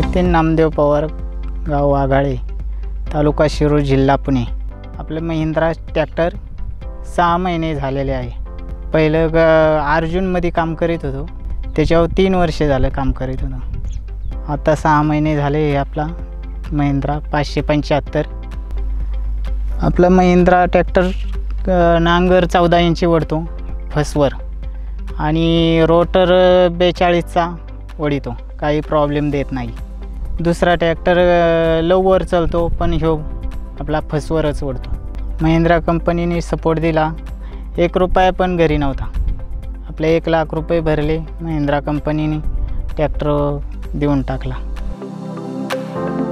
नितीन नामदेव पवार, गाव वाघाळे, तालुका शिरूर, जिल्हा पुणे. आपलं महिंद्रा ट्रॅक्टर 6 महिने झालेले आहे. पहिलं अर्जुनमध्ये काम करीत होतो, त्याच्यावर 3 वर्षे झालं काम करीत होतो. आता 6 महिने झाले. हे आपला महिंद्रा 575. आपला महिंद्रा ट्रॅक्टर नांगर 14 इंची ओढतो फसवर आणि रोटर 42चा ओढितो, काही प्रॉब्लेम देत नाही. दुसरा ट्रॅक्टर लववर चालतो, पण ह्यो आपला फसवरच ओढतो. महिंद्रा कंपनीने सपोर्ट दिला. 1 रुपया पण घरी नव्हता. आपले 1 लाख रुपये भरले. महिंद्रा कंपनीने ट्रॅक्टर देऊन टाकला.